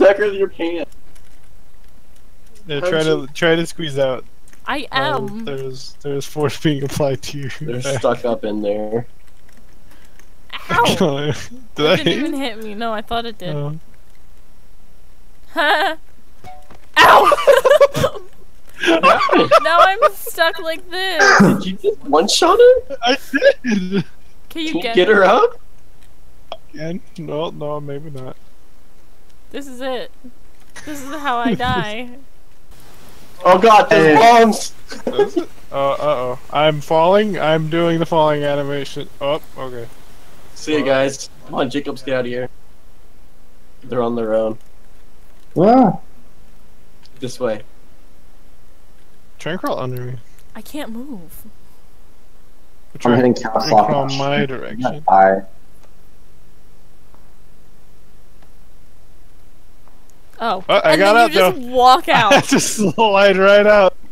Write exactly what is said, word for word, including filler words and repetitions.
Becker, you can't. Yeah, How'd try you- to try to squeeze out. I Uh, am. there's there's force being applied to you. They're stuck up in there. Ow! Did I It didn't hit even you? hit me. No, I thought it did. Oh. Ow! What happened? Now I'm stuck like this. Did you just one-shot her? I did. Can you Can you get, get her up? Again? No, no, maybe not. This is it. This is how I die. Oh god, there's bombs! Is it? Uh, uh oh. I'm falling. I'm doing the falling animation. Oh, okay. See you guys. Come on, Jacobs, get out of here. They're on their own. Ah, This way. Try and crawl under me. I can't move. Try I'm and hitting crawl camouflage. my direction. I Oh. Oh, I and got then out you just though. walk I out. just slide right out.